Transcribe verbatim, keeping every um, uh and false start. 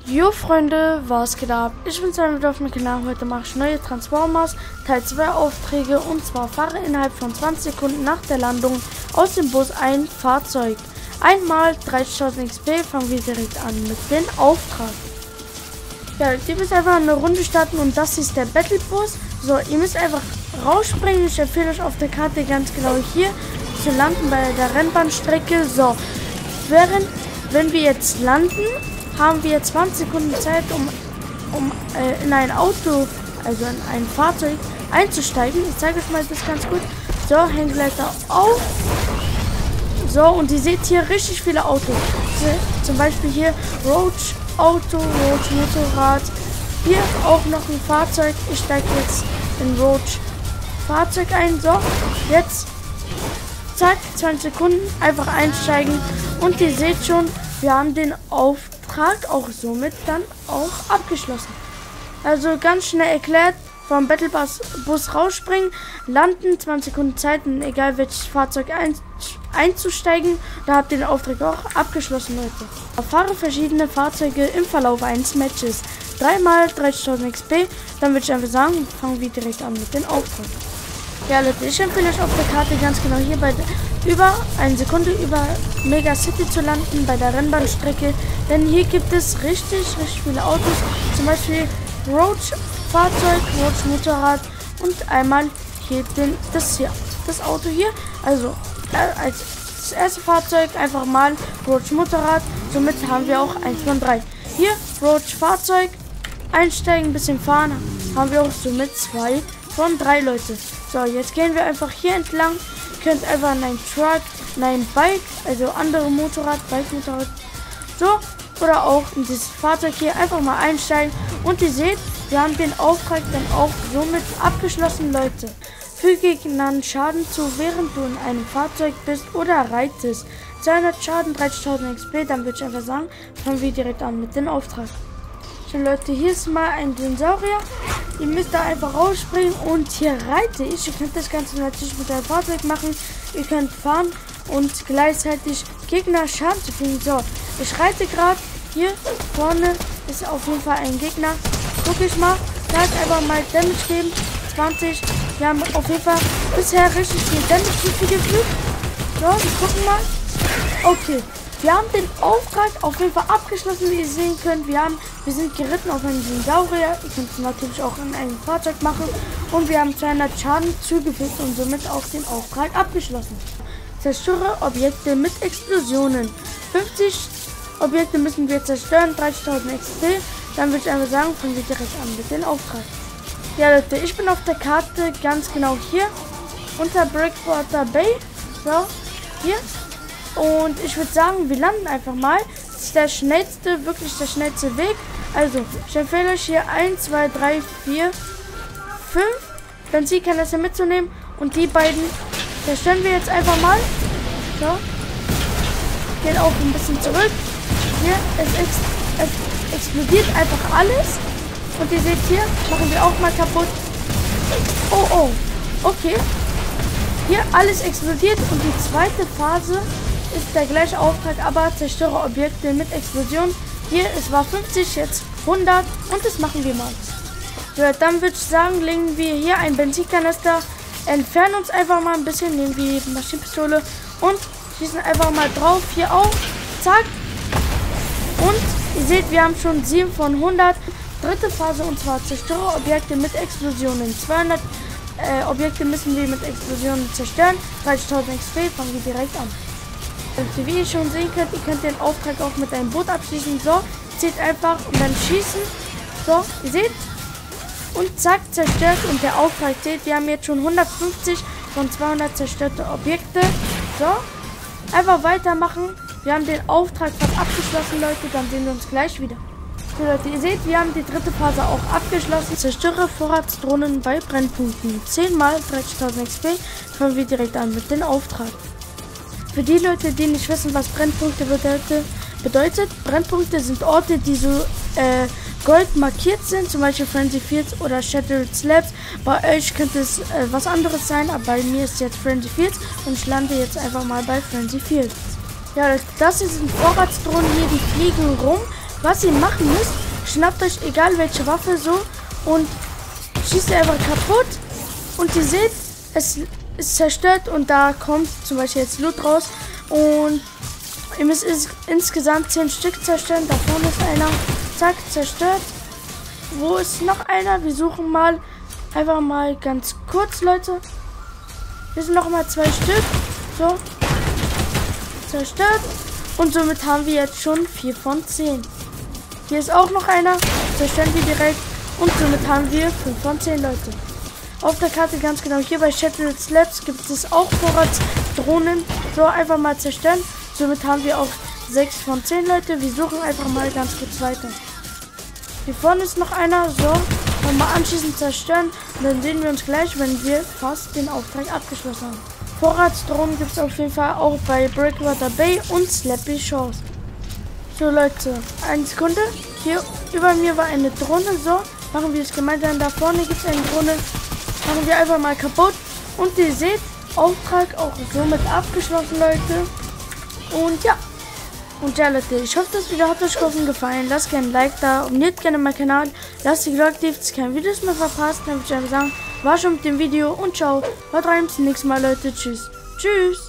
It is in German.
Jo Freunde, was geht ab? Ich bin Simon auf meinem Kanal. Heute mache ich neue Transformers Teil zwei Aufträge, und zwar fahre innerhalb von zwanzig Sekunden nach der Landung aus dem Bus ein Fahrzeug. Einmal dreißigtausend X P, fangen wir direkt an mit dem Auftrag. Ja, ihr müsst einfach eine Runde starten und das ist der Battle Bus. So, ihr müsst einfach rausspringen. Ich empfehle euch auf der Karte ganz genau hier zu landen bei der Rennbahnstrecke. So, während, wenn wir jetzt landen, haben wir zwanzig Sekunden Zeit, um, um äh, in ein Auto, also in ein Fahrzeug einzusteigen. Ich zeige euch mal das ganz gut. So, Hängleiter auf. So, und ihr seht hier richtig viele Autos. So, zum Beispiel hier Roach Auto, Roach Motorrad. Hier auch noch ein Fahrzeug. Ich steige jetzt in Roach Fahrzeug ein. So, jetzt zack, zwanzig Sekunden, einfach einsteigen. Und ihr seht schon, wir haben den Auftrag auch somit dann auch abgeschlossen. Also ganz schnell erklärt, vom Battle Bus rausspringen, landen, zwanzig Sekunden Zeit, egal welches Fahrzeug ein, einzusteigen. Da habt ihr den Auftrag auch abgeschlossen, Leute. Fahre verschiedene Fahrzeuge im Verlauf eines Matches. Dreimal dreißigtausend X P. Dann würde ich einfach sagen, fangen wir direkt an mit dem Auftrag. Ja Leute, ich empfehle euch auf der Karte ganz genau hier bei der, über eine Sekunde über Mega City zu landen, bei der Rennbahnstrecke. Denn hier gibt es richtig, richtig viele Autos. Zum Beispiel Roach Fahrzeug, Roach Motorrad und einmal hier den, das hier, das Auto hier. Also äh, als das erste Fahrzeug einfach mal Roach Motorrad. Somit haben wir auch eins von drei. Hier Roach Fahrzeug, einsteigen, ein bisschen fahren, haben wir auch somit zwei von drei Leute. So, jetzt gehen wir einfach hier entlang. Ihr könnt einfach in ein Truck, in ein Bike, also andere Motorrad, Bike, Motorrad, so, oder auch in dieses Fahrzeug hier einfach mal einsteigen. Und ihr seht, wir haben den Auftrag dann auch somit abgeschlossen, Leute. Füge Gegnern Schaden zu, während du in einem Fahrzeug bist oder reitest. zweihundert Schaden, dreißigtausend X P, dann würde ich einfach sagen, fangen wir direkt an mit dem Auftrag. So Leute, hier ist mal ein Dinosaurier. Ihr müsst da einfach rausspringen und hier reite ich. Ihr könnt das Ganze natürlich mit einem Fahrzeug machen. Ihr könnt fahren und gleichzeitig Gegner Schaden zu fügen. So, ich reite gerade. Hier vorne ist auf jeden Fall ein Gegner. Guck ich mal. Da ist einfach mal Damage geben. zwanzig. Wir haben auf jeden Fall bisher richtig viel Damage zugefügt. So, wir gucken mal. Okay. Wir haben den Auftrag auf jeden Fall abgeschlossen, wie ihr sehen könnt. Wir, haben, wir sind geritten auf einen Dinosaurier. Ihr könnt es natürlich auch in einem Fahrzeug machen. Und wir haben zweihundert Schaden zugefügt und somit auch den Auftrag abgeschlossen. Zerstöre Objekte mit Explosionen. fünfzig Objekte müssen wir zerstören, dreißigtausend X P. Dann würde ich einfach sagen, fangen wir direkt an mit dem Auftrag. Ja Leute, ich bin auf der Karte ganz genau hier unter Breakwater Bay. So, hier. Und ich würde sagen, wir landen einfach mal. Das ist der schnellste, wirklich der schnellste Weg. Also, ich empfehle euch hier eins, zwei, drei, vier, fünf Benzinkanister mitzunehmen. Und die beiden zerstören wir jetzt einfach mal. So. Gehen auch ein bisschen zurück. Hier, es, ex es explodiert einfach alles. Und ihr seht hier, machen wir auch mal kaputt. Oh, oh. Okay. Hier, alles explodiert. Und die zweite Phase ist der gleiche Auftrag, aber zerstöre Objekte mit Explosion. Hier, es war fünfzig, jetzt hundert und das machen wir mal. So, dann würde ich sagen, legen wir hier einen Benzinkanister, entfernen uns einfach mal ein bisschen, nehmen wir die Maschinenpistole und schießen einfach mal drauf, hier auch, zack. Und ihr seht, wir haben schon sieben von hundert. Dritte Phase, und zwar zerstöre Objekte mit Explosionen. zweihundert äh, Objekte müssen wir mit Explosionen zerstören. dreißigtausend X P, fangen wir direkt an. Und wie ihr schon sehen könnt, ihr könnt den Auftrag auch mit einem Boot abschließen. So, zählt einfach und dann schießen. So, ihr seht. Und zack, zerstört. Und der Auftrag zählt. Wir haben jetzt schon hundertfünfzig von zweihundert zerstörte Objekte. So, einfach weitermachen. Wir haben den Auftrag fast abgeschlossen, Leute. Dann sehen wir uns gleich wieder. So Leute, ihr seht, wir haben die dritte Phase auch abgeschlossen. Zerstöre Vorratsdrohnen bei Brennpunkten. zehnmal dreißigtausend X P. Fangen wir direkt an mit dem Auftrag. Für die Leute, die nicht wissen, was Brennpunkte bedeutet, bedeutet, Brennpunkte sind Orte, die so äh, gold markiert sind, zum Beispiel Frenzy Fields oder Shattered Slabs. Bei euch könnte es äh, was anderes sein, aber bei mir ist jetzt Frenzy Fields und ich lande jetzt einfach mal bei Frenzy Fields. Ja, das hier sind Vorratsdrohnen hier, die fliegen rum. Was ihr machen müsst, schnappt euch egal welche Waffe so und schießt ihr einfach kaputt. Und ihr seht, es ist zerstört und da kommt zum Beispiel jetzt Loot raus. Und ihr müsst ins insgesamt zehn Stück zerstören. Da vorne ist einer. Zack, zerstört. Wo ist noch einer? Wir suchen mal einfach mal ganz kurz, Leute. Hier sind noch mal zwei Stück. So. Zerstört. Und somit haben wir jetzt schon vier von zehn. Hier ist auch noch einer. Zerstören wir direkt. Und somit haben wir fünf von zehn, Leute. Auf der Karte ganz genau hier bei Shadowless Labs gibt es auch Vorratsdrohnen. So, einfach mal zerstören. Somit haben wir auch sechs von zehn, Leute. Wir suchen einfach mal ganz kurz weiter. Hier vorne ist noch einer. So, nochmal anschließend zerstören. Und dann sehen wir uns gleich, wenn wir fast den Auftrag abgeschlossen haben. Vorratsdrohnen gibt es auf jeden Fall auch bei Breakwater Bay und Slappy Shores. So, Leute, eine Sekunde. Hier über mir war eine Drohne. So, machen wir es gemeinsam. Da vorne gibt es eine Drohne. Machen wir einfach mal kaputt. Und ihr seht, Auftrag auch somit abgeschlossen, Leute. Und ja. Und ja, Leute, ich hoffe, das Video hat euch gefallen. Lasst gerne ein Like da, abonniert gerne meinen Kanal. Lasst die Glocke aktiv, dass ihr keine Videos mehr verpasst. Dann würde ich einfach sagen, war schon mit dem Video und ciao. Haut rein, bis zum nächsten Mal, Leute. Tschüss. Tschüss.